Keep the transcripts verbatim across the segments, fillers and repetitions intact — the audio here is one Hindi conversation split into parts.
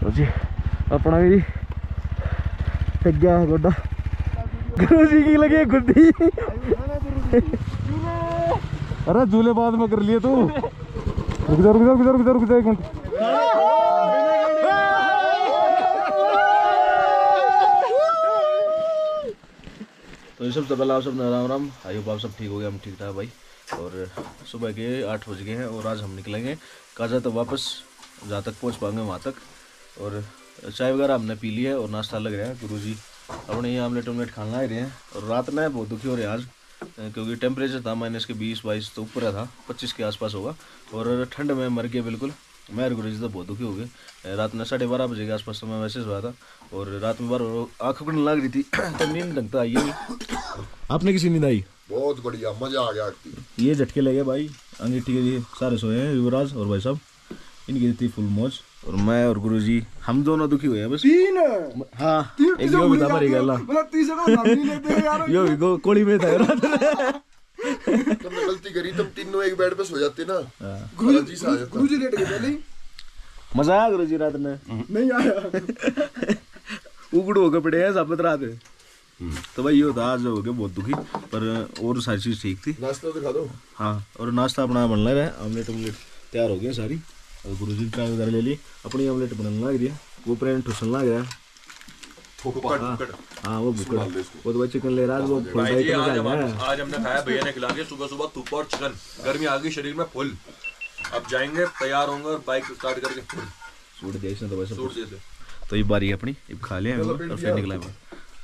तो जी अपना भी टिक गया गोडा। गुरु जी की लगी गुड्डी। अरे झूले बाद में कर लिए तू। रुक जा रुक जा रुक जा रुक जा रुक जा एक मिनट। तो ये सबसे पहले आप सब राम राम। आई होप आप सब ठीक हो गए, हम ठीक ठाक भाई। और सुबह के आठ बज गए हैं और आज हम निकलेंगे काजा तक वापस, जहाँ तक पहुँच पाएंगे वहाँ तक। और चाय वगैरह हमने पी ली है और नाश्ता लग रहा है। गुरुजी अपने ये आमलेट उमलेट खाना ही रहे हैं। और रात में बहुत दुखी हो रहे हैं आज, क्योंकि टेम्परेचर था माइनस के बीस बाईस तो ऊपर था, पच्चीस के आसपास होगा। और ठंड में मर गया बिल्कुल। मैं और गुरुजी तो बहुत दुखी हो गए। रात में साढ़े बारह बजे के आसपास तो मैं मैसेज हुआ था और रात में बार आँखों को लग रही थी तो नींद ढंग तो आई नहीं। आपने किसी नींद आई? बहुत बढ़िया, मजा आ गया। ये झटके लगे भाई। अंगीठी के लिए सारे सोए हैं, युवराज और भाई साहब, इनकी थी फुल मौज। और मैं और गुरुजी हम दोनों दुखी हुए हैं बस। तीन हाँ एक यो भी था मरी गया। यो भी को कोड़ी में था रात में। तुमने गलती करी, तुम तीनों एक बेड पे सो जाते ना। गुरुजी से आ जाता। गुरुजी लेट गए पहले। मजा आया गुरुजी रात में? नहीं आया। उगड़ होकर पड़े हैं साबित रात। तो भाई ये होता आज हो गया बहुत दुखी, पर और सारी चीज ठीक थी। नाश्ता दिखा दो। हाँ और नाश्ता अपना बनना रहा है। ऑमलेट ऑमलेट तैयार हो गया सारी। और गुरुजी चाय वगैरह ले ली, अपनी ऑमलेट बनने लग रही है। वो प्रेम ठुसन लग रहा है। हाँ वो बुकड़, वो तो भाई चिकन ले रहा है। वो फुल भाई जी आज, आज हमने खाया, भैया ने खिला दिया सुबह सुबह तूप और चिकन। गर्मी आ गई शरीर में फुल। अब जाएंगे तैयार होंगे और बाइक स्टार्ट करके फुल सूट दे इसने तो वैसे सूट जैसे। तो ये बारी है अपनी, अब खा लिया और फिर निकला है।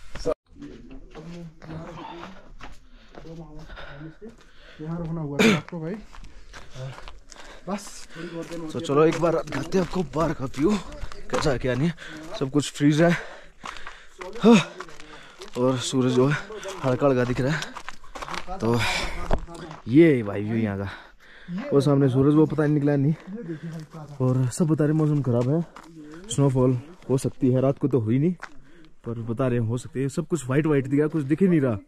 भाई बस तो चलो एक बार खाते हैं आपको बाहर का व्यू कैसा क्या नहीं है। सब कुछ फ्रीज है। हाँ। और सूरज जो है हल्का हल्का दिख रहा है। तो ये भाई व्यू यहाँ का। वो सामने सूरज वो पता नहीं निकला नहीं। और सब बता रहे मौसम खराब है, स्नोफॉल हो सकती है। रात को तो हुई नहीं पर बता रहे हो सकती है। सब कुछ वाइट वाइट दिखा, कुछ दिख ही नहीं रहा।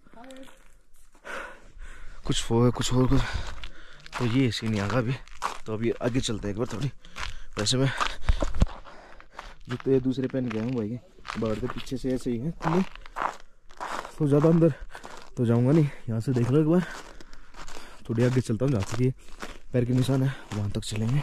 कुछ वो है कुछ और कुछ। तो ये सीन यहाँ का भी। तो अभी आगे चलते हैं एक बार थोड़ी। वैसे मैं जूते दूसरे पहन गया हूँ भाई, बाहर के पीछे से ऐसे ही है। तो ज़्यादा अंदर तो जाऊँगा नहीं, यहाँ से देख लो एक बार। थोड़ी आगे चलता हूँ, जहाँ तक ये पैर के निशान है वहाँ तक चलेंगे।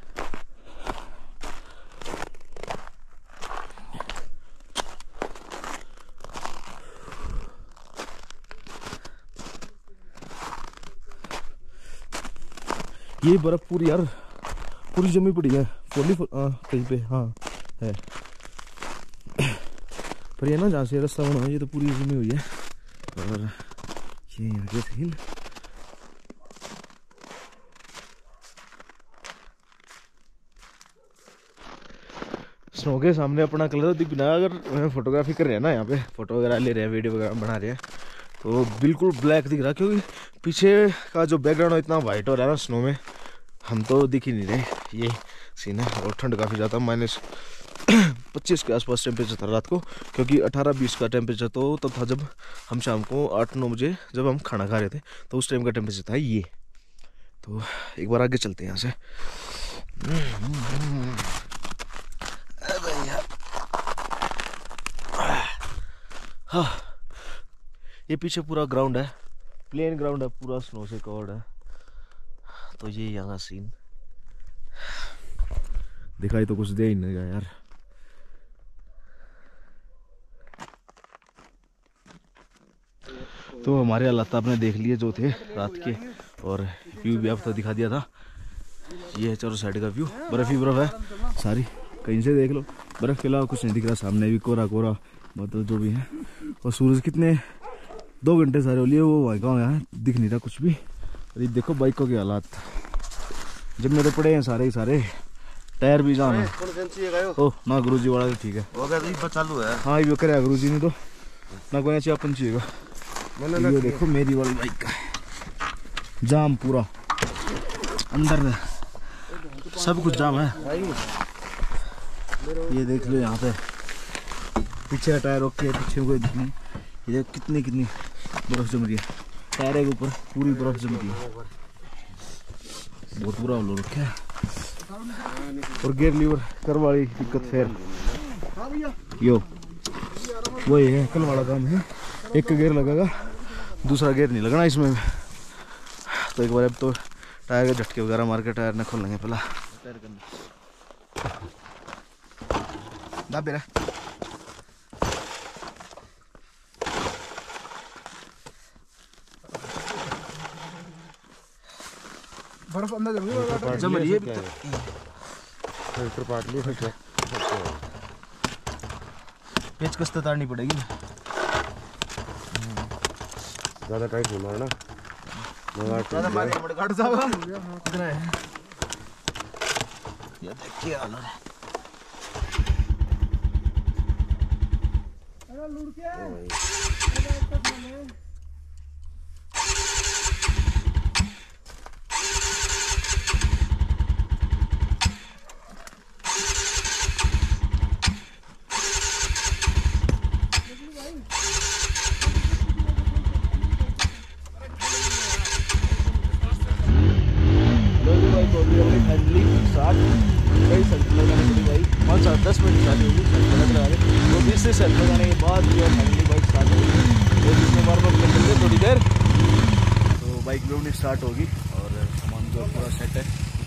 ये बर्फ पूरी यार पूरी जमी पड़ी है। फोली कहीं पे हाँ है, पर ये ना जहाँ से रास्ता बना है ये तो पूरी जमी हुई है। और ये आगे सीन स्नो के सामने अपना कलर दिख बिना। अगर फोटोग्राफी कर रहे हैं ना, यहाँ पे फोटो वगैरह ले रहे हैं, वीडियो वगैरह बना रहे हैं, तो बिल्कुल ब्लैक दिख रहा है। क्योंकि पीछे का जो बैकग्राउंड है इतना वाइट हो रहा है ना स्नो में, हम तो दिख ही नहीं रहे। ये सीन है। और ठंड काफ़ी ज़्यादा, माइनस पच्चीस के आसपास टेम्परेचर था रात को। क्योंकि अठारह बीस का टेम्परेचर तो तब था जब हम शाम को आठ नौ बजे जब हम खाना खा रहे थे, तो उस टाइम का टेम्परेचर था ये। तो एक बार आगे चलते हैं यहाँ से। हाँ ये पीछे पूरा ग्राउंड है, प्लेन ग्राउंड है, पूरा स्नो से कवर्ड है। तो ये यहाँ सीन दिखाई तो कुछ दे ही नहीं यार। तो हमारे हालात आपने देख लिए जो थे रात के, और व्यू भी आपको दिखा दिया था। ये है चारों साइड का व्यू, बर्फ ही बर्फ है सारी, कहीं से देख लो। बर्फ के अलावा कुछ नहीं दिख रहा। सामने भी कोरा कोरा मतलब जो भी है। और सूरज कितने दो घंटे सारे हो लिए, वो वहाँ गाँव यहाँ दिख नहीं रहा कुछ भी। अरे देखो बाइकों के हालात जब मेरे पड़े हैं सारे ही सारे, टायर भी जाम है। ओ ना गुरुजी वाला ठीक है, हो गया तो चालू है। हाँ ये करे गुरुजी ने तो ना कोई चाहिए अपन चाहिएगा। ये देखो मेरी वाली बाइक का जाम पूरा, अंदर सब कुछ जाम है। ये देख लो यहाँ पे पीछे टायर ओके है, पीछे कोई दिख नहीं। ये कितनी कितनी बर्फ जम रही है टायर के ऊपर, पूरी बर्फ जम रही है। बहुत बुरा हो रखा है। और गियर लीवर कर वाली दिक्कत फिर हाँ भैया यो वही है कल वाला काम है। एक गियर लगेगा, दूसरा गियर नहीं लगना इसमें। तो एक बार अब तो टायर के झटके वगैरह मार के टायर न खोल लेंगे पहला। दाबे रहा बर्फ अंदर जम गई जम रही है अभी फिल्टर पार्ट लिए फिल्टर पेचकस तो तारनी पड़ेगी। ज़्यादा टाइट होना है ना, ज़्यादा मारेगा बड़े घाट साहब कितना है ये देखिए आना है। अरे लुढ़ के पाँच सात दस मिनट स्टार्ट होगी तो बीस से सेल्फ लगाने के बाद जो है फाइनली बाइक स्टार्ट होगी। तो जिसमें वार्म अप कर लेंगे थोड़ी देर तो बाइक भी स्टार्ट होगी और सामान जो पूरा सेट है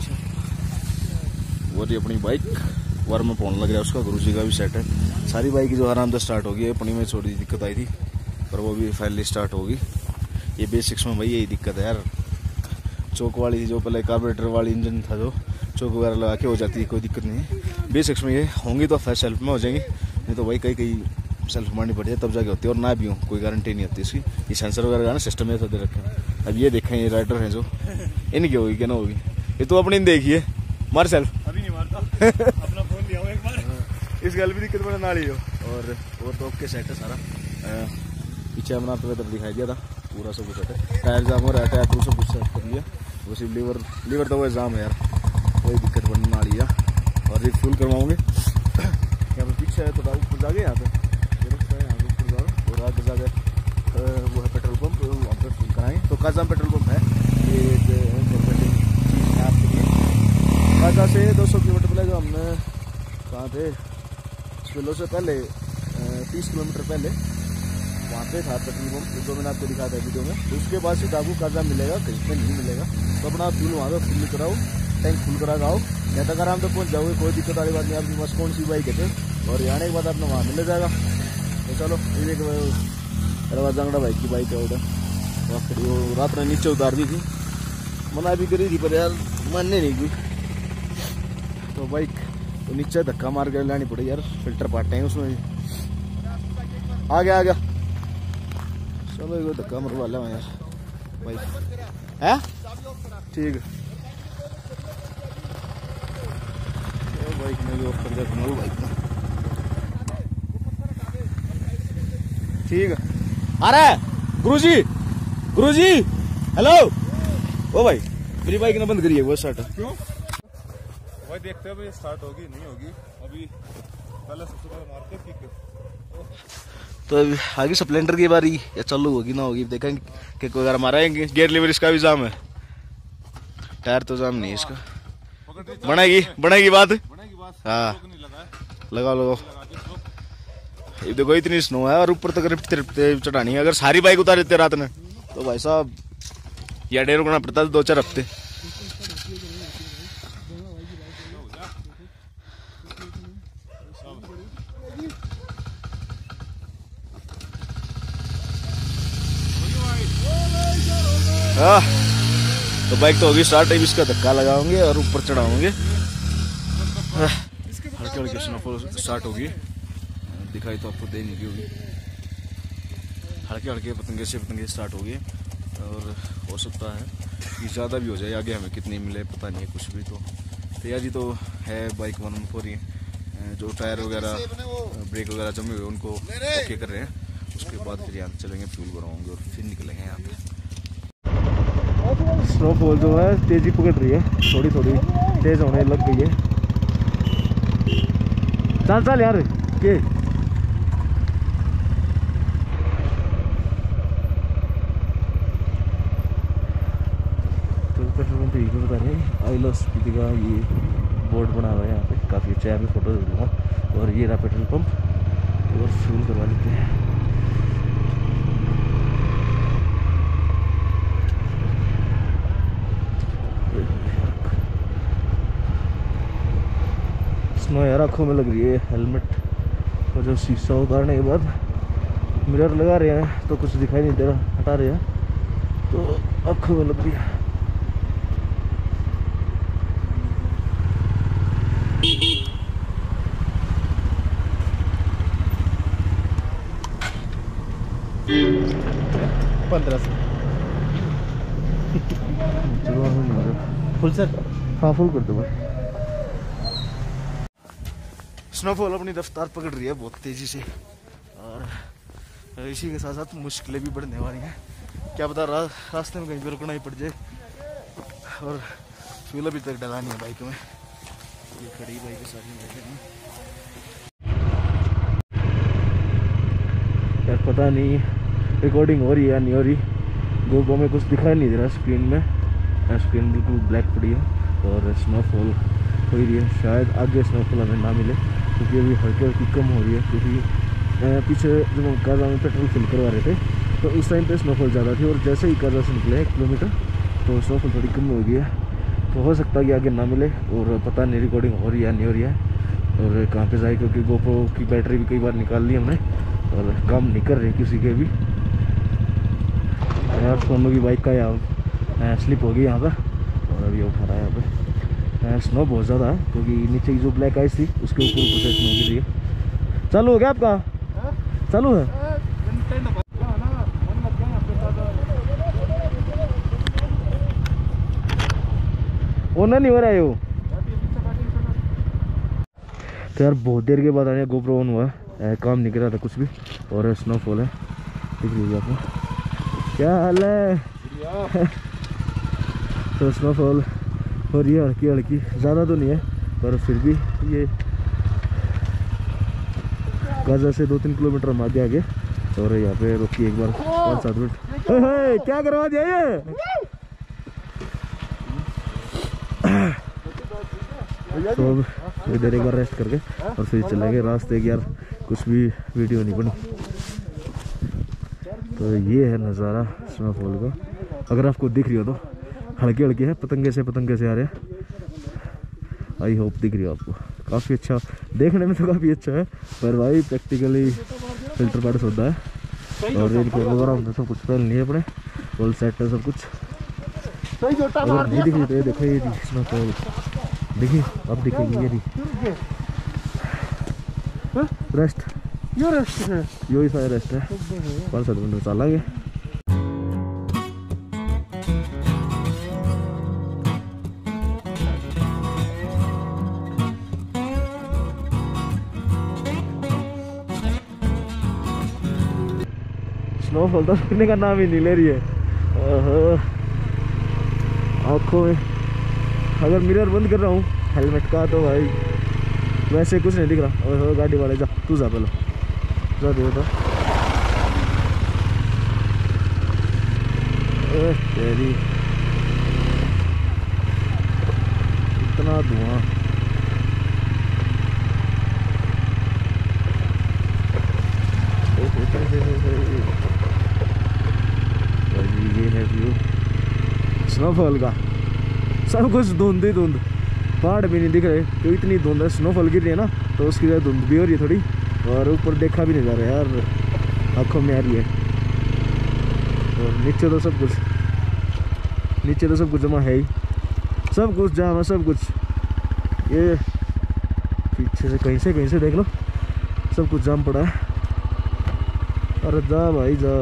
पीछे वो अपनी बाइक वार्म अप होने लग रहा है। उसका गुरुजी का भी सेट है। सारी बाइक जो आराम से स्टार्ट होगी। अपनी में थोड़ी दिक्कत आई थी पर वो भी फाइनली स्टार्ट होगी। ये बेसिक्स में भाई यही दिक्कत है यार, चौक वाली जो पहले कार्बोरेटर वाली इंजन था जो चौक वगैरह लगा के हो जाती है, कोई दिक्कत नहीं है। बेसिक्स में ये होंगी तो फर्स्ट सेल्फ में हो जाएंगी, नहीं तो भाई कहीं कहीं सेल्फ मारनी पड़ती है तब जाके होती है। और ना भी हो कोई गारंटी नहीं होती इसकी। ये सेंसर वगैरह का ना सिस्टम में दे रखे हैं। अब ये देखें ये राइडर हैं जो इनकी होगी क्या ना होगी। ये तो अपनी देखिए मार सेल्फ अभी नहीं मारता अपना फोन दिया एक बार इस गल भी दिक्कत बना ना लियो। और वो तो ओके सेट है सारा। पीछे हमने आपको वेदर दिखाई दिया था पूरा सब कुछ सेट है। टायर जाम हो रहा है, टायर तो सब कुछ सेट कर लिया। वो सिर्फ लीवर लीवर तो वो जाम है यार, कोई दिक्कत बनने ना लिया। और रिफ्यूल करवाओगे यहाँ पर पीछे है थोड़ा ऊपर जाके यहाँ पे यहाँ पे ऊपर जाओ और आगे जाके वो है पेट्रोल पंप, वहाँ पर फुल कराएंगे। तो काजा पेट्रोल पंप है ये एक चीज़ है आपके लिए। काजा से दो सौ किलोमीटर पहले जो हमने कहाँ थे स्पिलो से पहले तीस किलोमीटर पहले वहाँ पे था पेट्रोल पंप जो मैंने आपको दिखाया था वीडियो में। तो उसके बाद से आपको काजा मिलेगा, कहीं पर नहीं मिलेगा। तो अपना फ्यूल वहाँ पर फुल कराओ, टैंक फुल करा आओ, या तक आराम तक पहुँच जाओगे, कोई दिक्कत वाली बात नहीं। आपके पास कौन सी बाइक है तो और आने के बाद अपना वहाँ मिल जाएगा। तो चलो ये एक जांगड़ा बाइक की बाइक है उधर खड़ी, वो रात में नीचे उतार दी थी, मना भी करी थी पर यार मानने नहीं गई। तो बाइक तो नीचे धक्का मार कर लानी पड़ी यार, फिल्टर पाटे हैं उसमें आ गया आ गया। चलो एक धक्का मरवा ला यार बाइक है ठीक है। बाइक में भी ऑफ कर दिया बाइक में ठीक है। आ रहा है गुरुजी गुरुजी हेलो ओ भाई मेरी बाइक ने बंद करी है वो स्टार्ट। क्यों भाई देखते हैं भाई स्टार्ट होगी नहीं होगी। अभी पहले सबसे पहले मारते हैं किक। तो आगे स्प्लेंडर की बारी या चालू होगी ना होगी देखेंगे। किक वगैरह माराएंगे। गियर लीवर इसका भी जाम है, टायर तो जाम नहीं इसका। बनेगी बनेगी बात हाँ लगाओ लगाओ। ये देखो इतनी स्नो है और ऊपर तक रिपते रिपते चढ़ानी है। अगर सारी बाइक उतार देते रात में तो भाई साहब या डेढ़ रुकना पड़ता दो चार हफ्ते। हाँ तो बाइक तो होगी स्टार्ट। अब इसका धक्का लगाओगे और ऊपर चढ़ाओगे। हल्के हल्के स्नोफॉल स्टार्ट होगी, दिखाई तो आपको दे नहीं की होगी। हल्के हल्के पतंगे से पतंगे स्टार्ट होगी और हो सकता है कि ज़्यादा भी हो जाए। आगे हमें कितनी मिले पता नहीं है कुछ भी। तो तैयारी तो है बाइक वन हो रही है। जो टायर वगैरह ब्रेक वगैरह जमे हुए उनको ओके कर रहे हैं। उसके बाद फिर यहाँ चलेंगे फ्यूल भरवाएंगे और फिर निकलेंगे यहाँ पे। स्नोफॉल जो है तेजी पकड़ रही है, थोड़ी थोड़ी तेज होने लग गई है। चल चल यार के तो पेट्रोल पंप ही बता रहे आई लव स्पीति का ये बोर्ड बना हुआ है यहाँ पे, काफ़ी अच्छा है। मैं फोटो दूँगा। और ये रहा पेट्रोल पंप, और फ्यूल करवा लेते हैं। स्नो यार आँखों में लग रही है। हेलमेट और जो शीशा उतारने के बाद मिरर लगा रहे हैं तो कुछ दिखाई नहीं दे रहा, हटा रहे हैं तो आँखों में लग रही है। पंद्रह सौ फुल सर, हाँ फुल कर दो भाई। स्नोफॉल अपनी रफ्तार पकड़ रही है बहुत तेजी से, और इसी के साथ साथ मुश्किलें भी बढ़ने वाली हैं। क्या पता रा, रास्ते में कहीं पर रुकना ही पड़ जाए। और फ्यूल अभी तक डला नहीं है बाइक में, ये खड़ी बाइक सारी हैं। यार पता नहीं रिकॉर्डिंग हो रही है या नहीं हो रही, गोप्रो में कुछ दिखाई नहीं दे रहा स्क्रीन में। स्क्रीन बिल्कुल ब्लैक पड़ी है और स्नोफॉल हो रही है। शायद आगे स्नोफॉल हमें ना मिले, क्योंकि अभी हल्की हल्की कम हो रही है। क्योंकि पीछे जब हम काजा में पेट्रोल फिल करवा रहे थे तो उस टाइम पे स्नोफॉल ज़्यादा थी, और जैसे ही काजा से निकले एक किलोमीटर तो स्नोफॉल थोड़ी कम हो गई है। तो हो सकता है कि आगे ना मिले, और पता नहीं रिकॉर्डिंग हो रही है या नहीं हो रही है और कहाँ पे जाए। क्योंकि गोप्रो की बैटरी भी कई बार निकाल ली हमने और काम नहीं कर रही किसी के भी। यार सोनू की बाइक का यहाँ स्लिप हो गई यहाँ पर, और अभी उठा रहा है यहाँ पे। स्नो बहुत ज़्यादा है, क्योंकि नीचे की जो ब्लैक आइस थी उसके ऊपर ऊपर से स्नो गिरी है। चालू हो गया आपका? चालू है। ऑन नहीं हो रहा है वो तो यार बहुत देर के बाद आया गोप्रो ऑन हुआ है, काम नहीं कर रहा था कुछ भी, और स्नोफॉल है दिख रही है आपको। क्या हाल है? तो स्नोफॉल हो रही है हल्की हल्की, ज़्यादा तो नहीं है पर फिर भी ये गाजा से दो तीन किलोमीटर हम आगे आगे। और यहाँ पे रोकी एक बार पाँच सात मिनट। क्या करवा दिया ये? तो अब इधर एक बार रेस्ट करके और फिर चलेंगे रास्ते की। यार कुछ भी वीडियो नहीं बनी। तो ये है नज़ारा स्नोफॉल का, अगर आपको दिख रही हो तो। हल्की हल्की है, पतंगे से पतंगे से आ रहे हैं। आई होप दिख रही हो आपको। काफ़ी अच्छा देखने में तो काफ़ी अच्छा है, पर भाई प्रैक्टिकली फिल्टर पैड्स होता है और इनके वगैरह हमने सब कुछ पहन लिए अपने, फुल सेट है सब कुछ। अगर नहीं दिख रही तो ये देखो, ये स्नोफॉल देखिए अब दिखेगी। ये दी रेस्ट, यो रेस्ट है, यो ही सारा रेस्ट है। पाँच सात मिनट चलेंगे। स्नोफॉल तो रुकने का नाम ही नहीं ले रही है। आँखों में अगर मिरर बंद कर रहा हूँ हेलमेट का तो भाई वैसे कुछ नहीं दिख रहा। और गाड़ी वाले जा, तू जा पहले जा दे तो। तेरी इतना धुआं। ये है व्यू स्नोफॉल का। सब कुछ धुंध ही धुंध, पहाड़ भी नहीं दिख रहे तो इतनी धुंध है। स्नोफॉल गिर रही है ना तो उसकी वजह धुंध भी हो रही है थोड़ी, और ऊपर देखा भी नहीं जा रहा है यार, आँखों में आ रही है। और नीचे तो सब कुछ नीचे तो सब कुछ जमा है ही, सब कुछ जाम है सब कुछ। ये पीछे से कहीं से कहीं से देख लो, सब कुछ जाम पड़ा है। अरे जा भाई जा।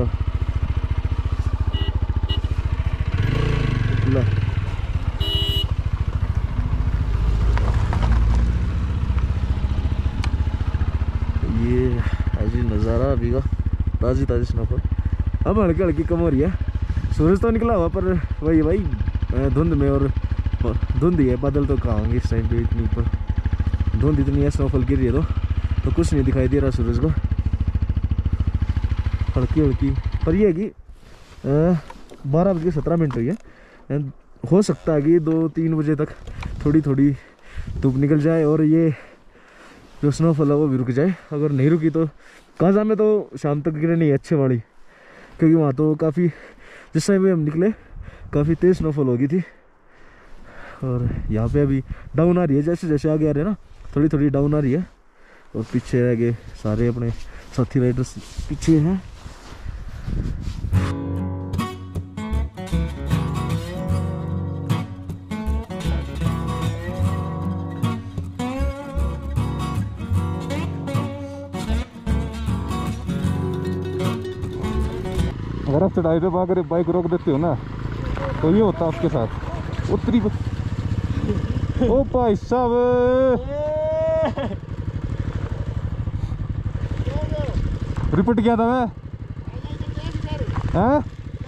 ला ये ऐसी नज़ारा अभी का, ताज़ी ताज़ी स्नोफॉल। अब हल्की हल्की कम हो रही है, सूरज तो निकला हुआ पर वही भाई धुंध में, और धुंध ही है, बादल तो कहाँ होंगे इस टाइम पे इतनी ऊपर। धुंध इतनी है, स्नोफॉल गिर रही है तो, तो कुछ नहीं दिखाई दे रहा सूरज को। हल्की हल्की पर ये है कि बारह बज के सत्रह मिनट हुई है। हो सकता है कि दो तीन बजे तक थोड़ी थोड़ी धूप निकल जाए और ये जो स्नोफॉल है वो भी रुक जाए। अगर नहीं रुकी तो काजा में तो शाम तक गिरे नहीं अच्छे वाली, क्योंकि वहाँ तो काफ़ी जिस टाइम में हम निकले काफ़ी तेज़ स्नोफॉल हो गई थी। और यहाँ पे अभी डाउन आ रही है, जैसे जैसे आगे आ रहे हैं ना थोड़ी थोड़ी डाउन आ रही है। और पीछे रह गए सारे अपने साथी राइडर्स पीछे हैं। अगर आप चढ़ाई पे अगर बाइक रोक देते हो ना तो ये होता आपके साथ। उतरी ओ भाई साहब, रिपीट किया था मैं। हैं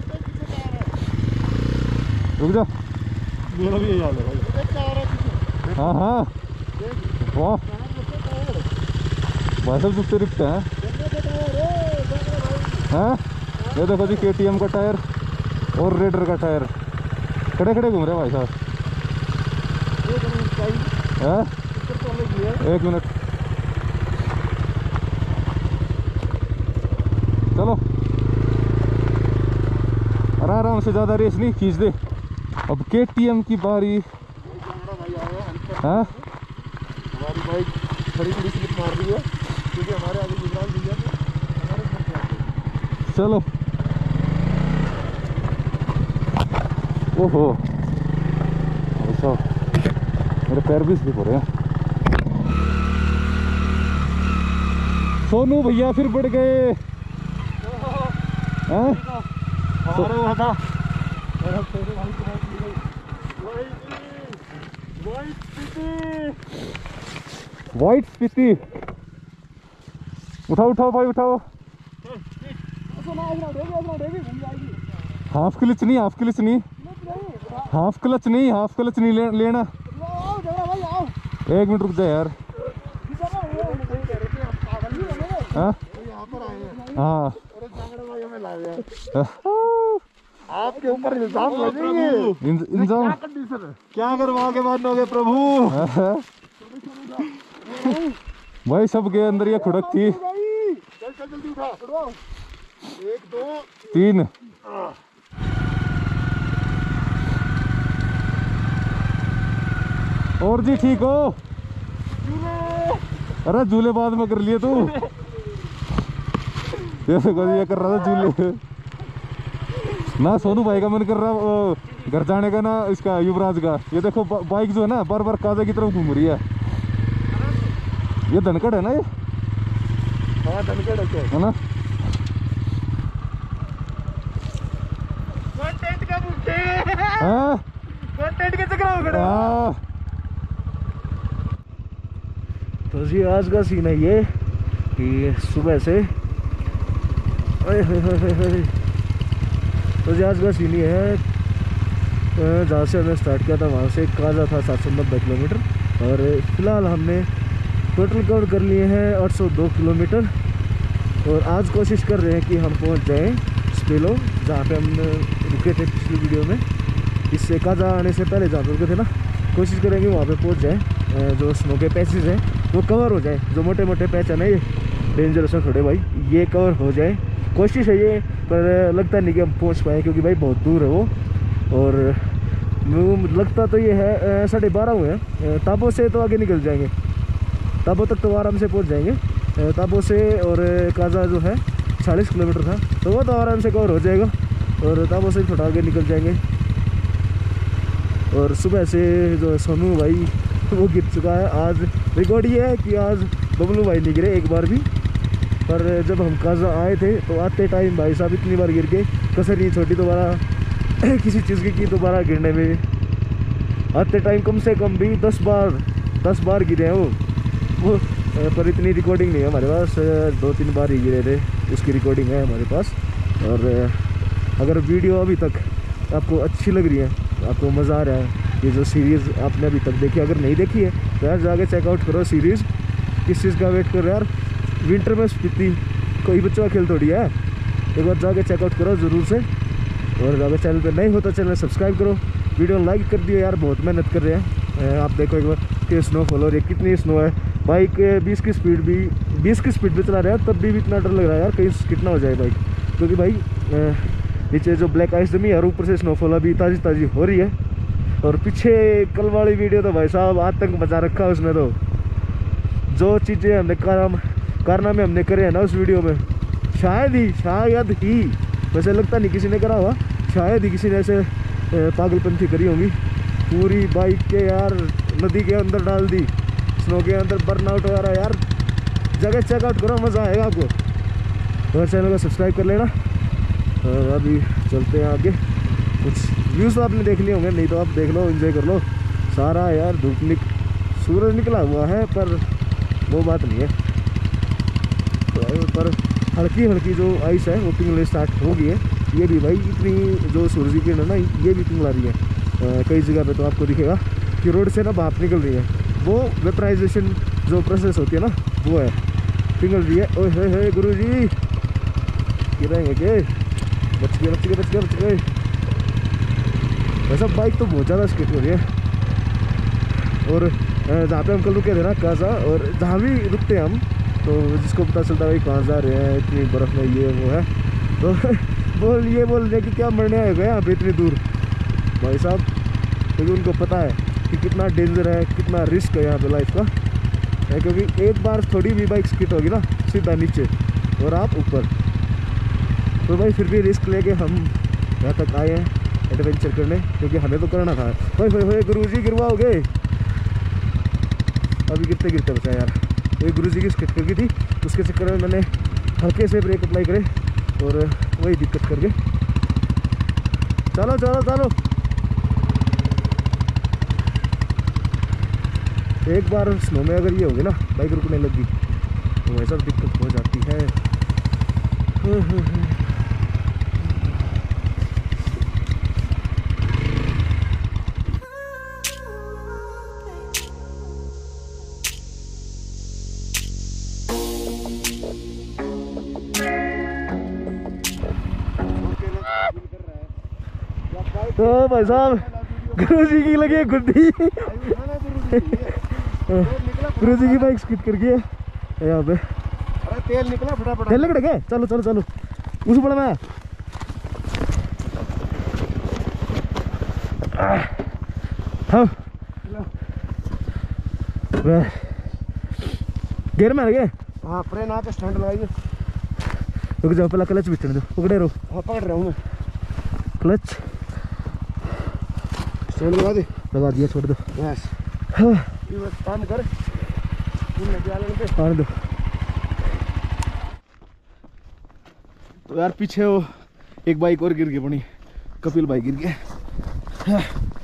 रुक जा, मेरा भी यही हाल है भाई। हाँ हाँ वाह भाई साहब जुत्ते रिपटे हैं। हैं ये देखो जी के टी एम का टायर और रेडर का टायर खड़े खड़े घूम रहे भाई साहब। एक मिनट चलो, आराम आराम से, ज़्यादा रेस नहीं खींच दे। अब के टी एम की बारी। हाँ हमारी बाइक खड़ी खड़ी स्लिप मार रही है क्योंकि हमारे आगे गुजरात भैया ने हमारे साथ किया। चलो। ओहो ऐसा मेरे पैर भी स्लिप हो रहे हैं। सोनू भैया फिर बढ़ गए। हाँ हुआ था वाइट स्पीति। उठाओ उठाओ भाई उठाओ। हाफ क्लच नहीं, हाफ क्लच नहीं, हाफ क्लच नहीं, हाफ क्लच नहीं ले, लेना। एक मिनट रुक जा यार। हाँ हाँ आपके ऊपर इल्जाम लगेंगे। इंजाम क्या करवाओगे मानोगे प्रभु। भाई सब के अंदर ये खुड़क थी। चल चल जल्दी उठा। एक दो तीन। और जी ठीक हो? अरे झूले बाद में कर लिए तू। ये ये कर रहा था झूले ना। सोनू भाई का मन कर रहा घर जाने का ना, इसका युवराज का। ये देखो बाइक जो है ना बार बार काजा की तरफ घूम रही है। ये धनखड़ है ना, ये हाँ धनखड़ है ना। कंटेंट का भूखे हाँ कंटेंट के चक्कर में खड़े। हाँ तो जी आज का सीन है ये कि सुबह से अरे तो जी आज का सीन ये है, जहाँ से हमने स्टार्ट किया था वहाँ से काजा था सात सौ नब्बे किलोमीटर और फिलहाल हमने टोटल कवर कर लिए हैं आठ सौ दो किलोमीटर। और आज कोशिश कर रहे हैं कि हम पहुँच जाएं स्पेलो, जहाँ पे हम रुके थे पिछली वीडियो में। इससे काजा आने से पहले जहाँ पे रुके थे ना, कोशिश करेंगे वहाँ पे पहुँच जाएं। जो स्नो के पैचेस हैं वो कवर हो जाए, जो मोटे मोटे पैच है ना ये डेंजरस है थोड़े भाई, ये कवर हो जाए। कोशिश है ये, पर लगता नहीं कि हम पहुँच पाए क्योंकि भाई बहुत दूर है वो। और लगता तो ये है साढ़े बारह हुए हैं। ताबो से तो आगे निकल जाएंगे, ताबो तक तो आराम से पहुँच जाएंगे। ताबो से और काजा जो है चालीस किलोमीटर था, तो वो तो आराम से कवर हो जाएगा। और ताबो से थोड़ा आगे निकल जाएंगे। और सुबह से जो सोनू भाई वो गिर चुका है। आज रिकॉर्ड ये है कि आज बबलू भाई नहीं गिरे एक बार भी, पर जब हम काजा आए थे तो आते टाइम भाई साहब इतनी बार गिर के कसर नहीं छोटी दोबारा किसी चीज़ की, की दोबारा गिरने में। आते टाइम कम से कम भी दस बार दस बार गिरे हैं वो वो पर इतनी रिकॉर्डिंग नहीं है हमारे पास। दो तीन बार ही गिरे थे, उसकी रिकॉर्डिंग है हमारे पास। और अगर वीडियो अभी तक आपको अच्छी लग रही है, आपको मज़ा आ रहा है, ये जो सीरीज़ आपने अभी तक देखी, अगर नहीं देखी है तो यार जाके चेकआउट करो सीरीज़। किस चीज़ का वेट करो यार, विंटर में स्पीति कोई बच्चों का खेल थोड़ी है। एक बार जाके चेकआउट करो ज़रूर से। और अगर चैनल पे नहीं हो तो चैनल सब्सक्राइब करो, वीडियो लाइक कर दियो यार, बहुत मेहनत कर रहे हैं आप। देखो एक बार के स्नोफॉल और ये कितनी स्नो है। बाइक बीस की स्पीड भी बीस की स्पीड पे चला रहा है तब भी इतना डर लग रहा है यार कहीं स्किट ना हो जाए बाइक, क्योंकि भाई नीचे जो ब्लैक आइस जमी है और ऊपर से स्नोफॉल अभी ताज़ी ताज़ी हो रही है। और पीछे कल वाली वीडियो तो भाई साहब आतंक मचा रखा है उसमें, तो जो चीज़ें हमने काम कारनामे हमने करे हैं ना उस वीडियो में, शायद ही शायद ही वैसे लगता नहीं किसी ने करा हुआ, शायद ही किसी ने ऐसे पागलपंथी करी होंगी। पूरी बाइक के यार नदी के अंदर डाल दी, स्नो के अंदर बर्नआउट वगैरह यार, जगह चेकआउट करो, मज़ा आएगा आपको। और चैनल को सब्सक्राइब कर लेना। और अभी चलते हैं आगे, कुछ व्यूज़ तो आपने देख लिए होंगे, नहीं तो आप देख लो, एंजॉय कर लो सारा यार। धूप निक सूरज निकला हुआ है पर वो बात नहीं है, तो पर हल्की हल्की जो आइस है वो पिघलने स्टार्ट हो गई है। ये भी भाई इतनी जो सूरज की किरण है ना ये भी पिघला रही है। आ, कई जगह पे तो आपको दिखेगा कि रोड से ना भाप निकल रही है, वो वेपराइजेशन जो प्रोसेस होती है ना वो है, पिघल रही है। ओए हे हे गुरु जी गिरेंगे के, बच गए बच गए बच गए बच गए। वैसा बाइक तो बहुत ज़्यादा स्किट हो रही है। और जहाँ पे हम कल रुके थे ना काजा, और जहाँ भी रुकते हैं हम तो जिसको पता चलता है भाई कहाँ जा रहे हैं, इतनी बर्फ़ में ये वो है, तो बोल ये बोल रहे कि क्या मरने आएगा यहाँ पे इतनी दूर भाई साहब, क्योंकि उनको पता है कि कितना डेंजर है, कितना रिस्क है यहाँ पे लाइफ का है। क्योंकि एक बार थोड़ी भी बाइक स्किट होगी ना सीधा नीचे और आप ऊपर, तो भाई फिर भी रिस्क लेके हम यहाँ तक आए हैं एडवेंचर करने, क्योंकि हमें तो करना था। भाई भाई भाई गुरु जी गिरवाओगे, अभी गिरते गिरते बचा यार। ये गुरु जी की स्किट कर गई थी, उसके चक्कर में मैंने हल्के से ब्रेक अप्लाई करे और वही दिक्कत कर गए। चलो चलो चलो, एक बार स्नो में अगर ये होगी ना बाइक रुकने लगी तो वैसा दिक्कत हो जाती है। तो भाई साहब गुरु जी की लगी गुड्डी, गुरु जी की बाइक स्किट कर गई है यहाँ पे। अरे तेल निकला फटाफट, तेल निकल गए, चलो चलो चलो उस बड़ा मैं हाँ गेर में आ गए। हाँ फ्रेन आके स्टैंड लगाइए, रुक जाओ पहला क्लच बिचने दो, पकड़े रहो। हाँ पकड़ रहा हूँ मैं, क्लच स्टैंड लगा दे, लगा दिया, छोड़ दो। बस हाँ ये बस काम कर, आने दो। तो यार पीछे वो एक बाइक और गिर गई बनी, कपिल भाई गिर गए। हाँ।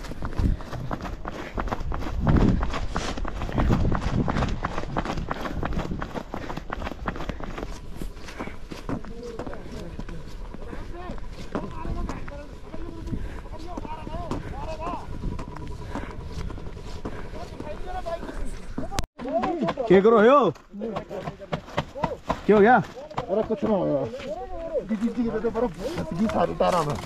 क्या करो हो, क्या हो गया? अरे कुछ ना होगा, दीदी जी के तो बर्फ फंस सारी तारा में।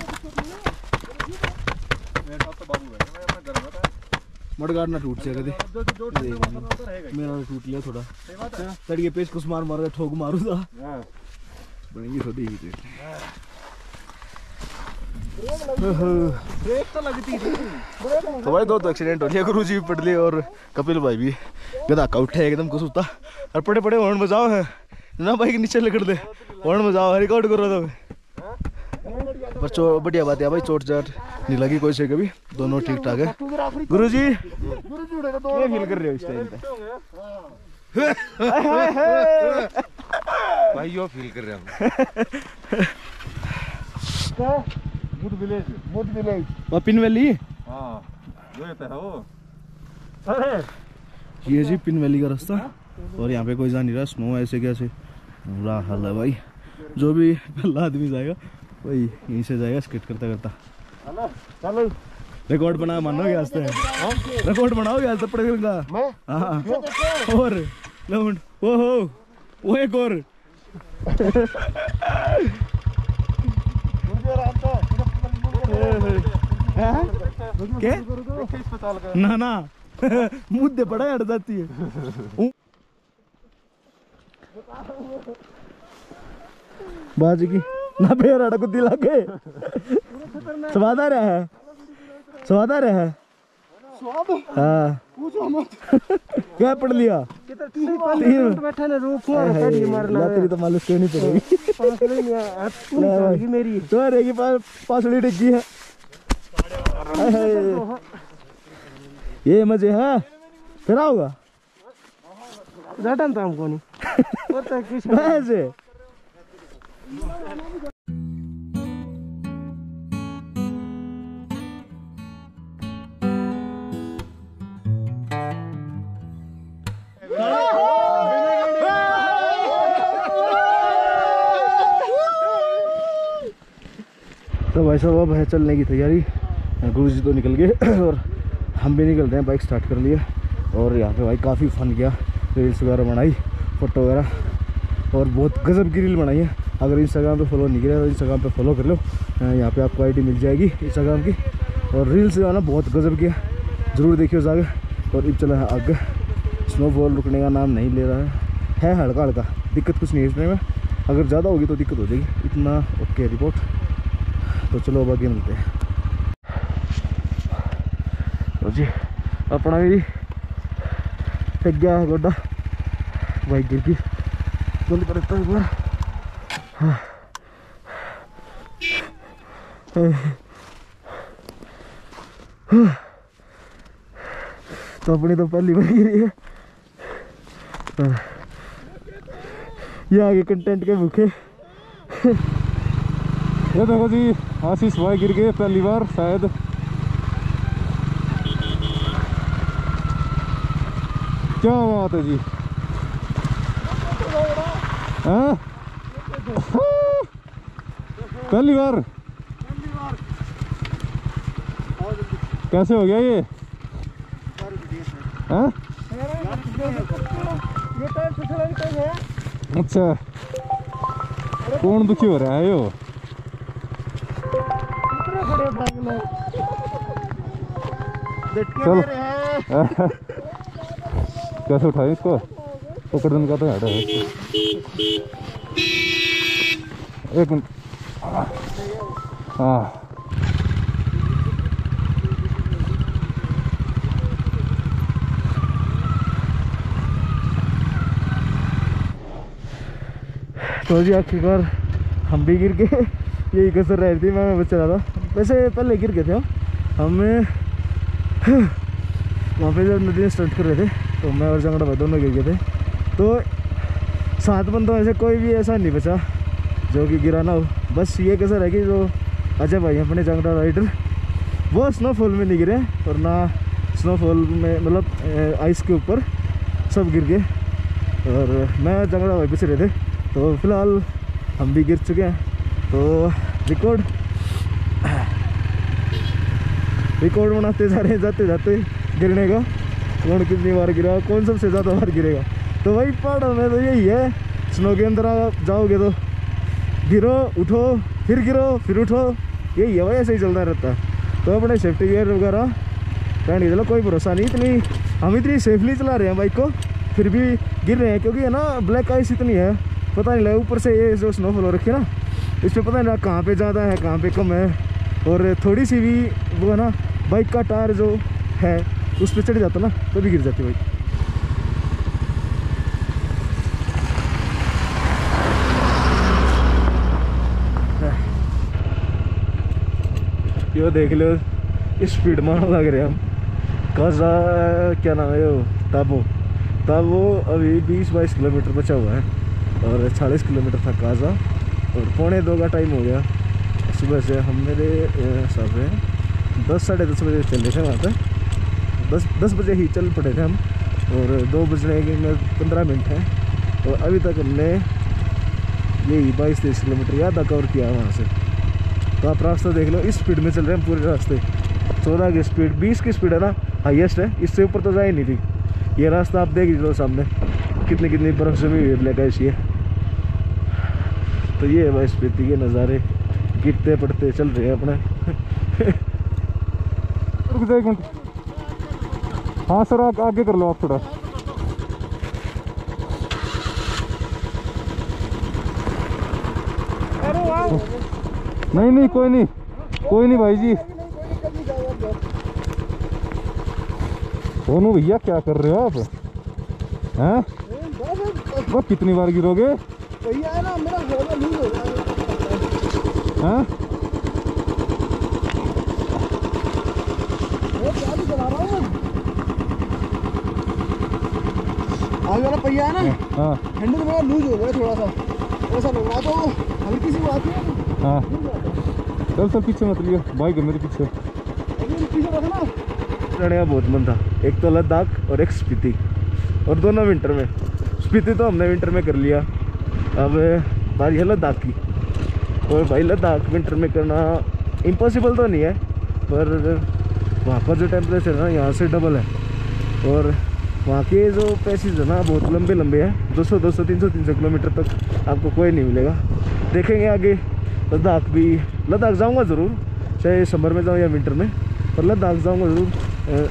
मडगाड़ ना टूट जाएगा दे, मेरा टूट लिया थोड़ा, तड़िए पेच कुछ मार मार ठोक मारू था बनेगी थोड़ी ही। ब्रेक तो लगती थी। तो भाई दो तो एक्सीडेंट हो गया, गुरु जी भी पड़ लिए और कपिल भाई भी गधा का उठे एकदम कुछ होता, और पड़े पड़े हॉर्न बजाओ है ना, बाइक नीचे लकड़ दे हॉर्न बजाओ, रिकॉर्ड करो तो। पर चो बढ़िया बात है भाई, चोट चाट नहीं लगी कोई से कभी, दोनों ठीक ठाक है। गुरु जी क्या फील कर रहे हो इस टाइम पे? भाई यो फील कर रहे हम मुद विलेज, मुद विलेज पिन वैली। हाँ जो ये है वो, अरे ये जी पिन वैली का रास्ता, और यहाँ पे कोई जा नहीं रहा, स्नो ऐसे कैसे बुरा हाल है भाई। जो भी पहला आदमी जाएगा वही यहीं से जाएगा स्केट करता करता। चलो रिकॉर्ड बना मानोगे आज तक, रिकॉर्ड बनाओगे आज तक पड़ेगा। मैं हाँ और लौंड वो हो वो एक और क्या ना ना मुद्दे पड़ा हट जाती है। बाजी की ना बेर अड़ कुद्दी लागे स्वाद आ रहा है, स्वाद आ रहा है। हाँ क्या पढ़ लिया? तीन बैठा ना रूप मारना तेरी तो मालिश क्यों नहीं पड़ेगी मेरी तो रहेगी पासड़ी डिग्गी है। ये मजे है फिर होगा था हमको नहीं वैसे। तो भाई साहब अब है चलने की तैयारी। गुरु जी तो निकल गए और हम भी निकल रहे हैं, बाइक स्टार्ट कर लिया। और यहाँ पे भाई काफ़ी फन किया, रील्स वगैरह बनाई, फोटो वगैरह और बहुत गजब की रील बनाई है। अगर इंस्टाग्राम पे फॉलो नहीं किया तो इंस्टाग्राम पे फॉलो कर लो, यहाँ पे आपको आईडी मिल जाएगी इंस्टाग्राम की। और रील्स जो है ना बहुत गजब की है, ज़रूर देखिए उस आगे। और अब चला है आगे, स्नोफॉल रुकने का नाम नहीं ले रहा है, है हल्का हल्का, दिक्कत कुछ नहीं है इसमें। अगर ज़्यादा होगी तो दिक्कत हो जाएगी, इतना ओके रिपोर्ट। तो चलो अब आगे मिलते हैं। तो जी अपना भी फेंक गया है गोड्डा, बाइक गिर गई, जल्दी करता है एक बार। तो अपनी तो पहली बार गिरी है, ये आगे कंटेंट के भूखे। ये देखो जी आशीष भाई गिर गए पहली बार शायद। क्या बात है जी, हाँ पहली बार कैसे हो गया ये? हाँ अच्छा कौन दुखी हो रहा है यो? चलो कैसे उठाए इसको? पकड़ने का तो हटा है। एक मिनट, हाँ तो जी आखिरकार हम भी गिर गए, यही कसर रह रही थी, मैं बच रहा था। वैसे पहले गिर गए थे हम हमें वहाँ पे जब नदी में स्टार्ट कर रहे थे तो मैं और जंगड़ा भाई दोनों गिर गए थे। तो सात बंदों में से कोई भी ऐसा नहीं बचा जो कि गिरा ना हो। बस ये कसर है कि जो अजय भाई अपने जंगड़ा राइडर वो स्नोफॉल में नहीं गिरे और ना स्नोफॉल में मतलब आइस के ऊपर, सब गिर गए और मैं जंगड़ा भाई पीछे रहे थे। तो फिलहाल हम भी गिर चुके हैं। तो रिकॉर्ड रिकॉर्ड बनाते जा रहे हैं जाते जाते गिरने का, कौन कितनी बार गिरा, कौन सबसे ज़्यादा बार गिरेगा। तो वही पहाड़ों में तो यही है, स्नो के अंदर आप जाओगे तो गिरो उठो फिर गिरो फिर उठो, यही है भाई, ऐसे ही चलता रहता है। तो अपने सेफ्टी गियर वगैरह पहन के चलो, कोई भरोसा नहीं। इतनी हम इतनी सेफली चला रहे हैं बाइक को, फिर भी गिर रहे हैं क्योंकि है ना ब्लैक आइस इतनी है, पता नहीं लगा ऊपर से ये जो स्नोफॉल हो रखी है ना, इसमें पता नहीं लगा कहाँ पे ज़्यादा है कहाँ पे कम है। और थोड़ी सी भी वो है ना बाइक का टायर जो है उस पर चढ़ जाता ना तो भी गिर जाती बाइक। यो देख लो स्पीड मारने लग रहे हम। काजा क्या नाम है यो, ताबो ताबो अभी बीस बाईस किलोमीटर बचा हुआ है और चालीस किलोमीटर था काजा और पौने दो का टाइम हो गया। सुबह से हम मेरे हिसाब से दस साढ़े दस बजे चल रहे थे वहाँ पे, दस दस बजे ही चल पड़े थे हम और दो बजने के पंद्रह मिनट हैं और अभी तक हमने यही बाईस तेईस किलोमीटर ज़्यादा कवर किया वहाँ से। तो आप रास्ता देख लो, इस स्पीड में चल रहे हैं पूरे रास्ते, चौदह की स्पीड, बीस की स्पीड है ना हाईएस्ट है, इससे ऊपर तो जा ही नहीं थी। ये रास्ता आप देख लो सामने कितनी कितनी बर्फ जमी हुई है, ब्लैक आइस ये। तो ये है भाई स्पीति के नज़ारे, गिरते पड़ते चल रहे हैं अपने। रुक जा एक मिनट, हाँ सर आ, आगे कर लो आप थोड़ा। नहीं नहीं कोई नहीं कोई नहीं भाई जी। सोनू भैया क्या कर रहे हो आप हैं? वो कितनी बार गिरोगे भैया है ना मेरा घोड़ा लूज हो रहा हैं? है क्या भी चला रहा हूँ आगे वाला पहिया है ना हाँ हैंडल मेरा लूज हो गया थोड़ा सा ऐसा लग रहा तो हल्की सी बात है हाँ चल चल पीछे मत लियो बाइक है मेरे पीछे। अभी पीछे रखा ना रहने का बहुत मन था, एक तो लद्दाख और एक स्पीति, और दोनों विंटर में। स्पीति तो हमने विंटर में कर लिया, अब बारी है लद्दाख की। और भाई लद्दाख विंटर में करना इम्पॉसिबल तो नहीं है, पर वहाँ पर जो टेम्परेचर है ना यहाँ से डबल है, और वहाँ के जो पैसेज है ना बहुत लंबे लंबे हैं, दो सौ दो सौ तीन सौ तीन सौ किलोमीटर तक आपको कोई नहीं मिलेगा। देखेंगे आगे लद्दाख भी, लद्दाख जाऊँगा ज़रूर, चाहे समर में जाऊँ या विंटर में, पर लद्दाख जाऊँगा ज़रूर।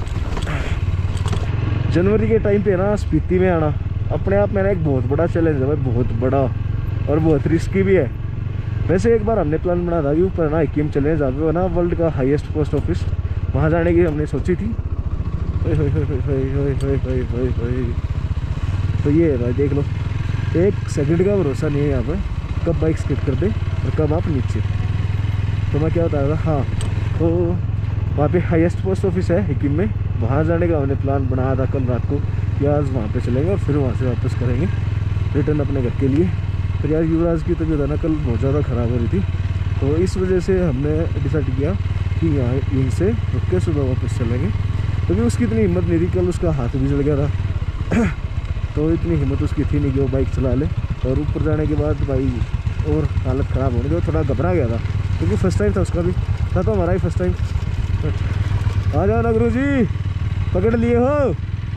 जनवरी के टाइम पे ना स्पीति में आना अपने आप में ना एक बहुत बड़ा चैलेंज है भाई, बहुत बड़ा और बहुत रिस्की भी है। वैसे एक बार हमने प्लान बना था कि ऊपर ना हिकिम चले, जहाँ पे ना वर्ल्ड का हाईएस्ट पोस्ट ऑफिस, वहाँ जाने की हमने सोची थी। होय होय होय होय होय होय होय होय होय। तो ये है भाई देख लो, एक सेकंड का भरोसा नहीं है यहाँ पर, कब बाइक स्किप कर दे और कब आप नीचे। तो मैं क्या बता रहा था, हाँ तो वहाँ पे हाईएस्ट पोस्ट ऑफिस है हिकिम में, वहाँ जाने का हमने प्लान बनाया था कल रात को कि आज वहाँ पे चलेंगे और फिर वहाँ से वापस करेंगे रिटर्न अपने घर के लिए। फिर यार युवराज की तबीयत है ना कल बहुत ज़्यादा ख़राब हो रही थी, तो इस वजह से हमने डिसाइड किया कि यहाँ यहीं से रुक के सुबह वापस चलेंगे, क्योंकि उसकी इतनी हिम्मत नहीं थी। कल उसका हाथ भी जल गया था तो इतनी हिम्मत उसकी थी नहीं कि वो बाइक चला ले। और ऊपर जाने के बाद भाई और हालत ख़राब होने के, थोड़ा घबरा गया था क्योंकि फर्स्ट टाइम था उसका भी, था तो हमारा ही फर्स्ट टाइम। आ जाओ ना गुरु जी, पकड़ लिए हो।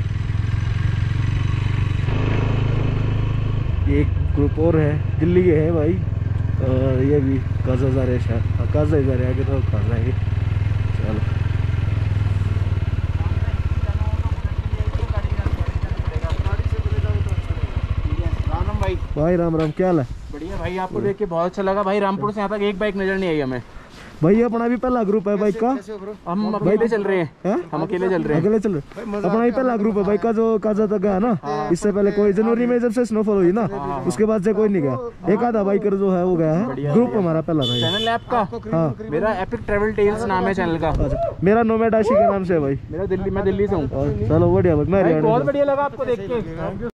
एक ग्रुप और है, दिल्ली के हैं भाई, और ये भी काजा जा रहे हैं शायद, काजा ही जा रहे हैं, आगे तो कहाँ जाएंगे। चलो राम भाई भाई राम राम, क्या हाल है? बढ़िया भाई, आपको देख के बहुत अच्छा लगा भाई। रामपुर से यहाँ तक एक बाइक नजर नहीं आई हमें। भाई अपना भी पहला ग्रुप है बाइक का, हम अकेले चल रहे हैं, हैं? हम अकेले चल रहे हैं। अकेले चल रहे, अपना ही पहला ग्रुप है बाइक का जो काजा तक गया ना। इससे पहले कोई जनवरी में जब से स्नोफॉल हुई ना, उसके बाद से कोई नहीं गया। एक आधा बाइकर जो है वो गया है, ग्रुप हमारा पहला था। चैनल ऐप का हाँ मेरा एपिक ट्रैवल टेल्स नाम है चैनल का। अच्छा, मेरा नोमैड आशी के नाम से है भाई। मेरा दिल्ली, मैं दिल्ली से हूँ। चलो बढ़िया भाई, मैं बहुत हरियाणा से। बढ़िया लगा आपको देख के।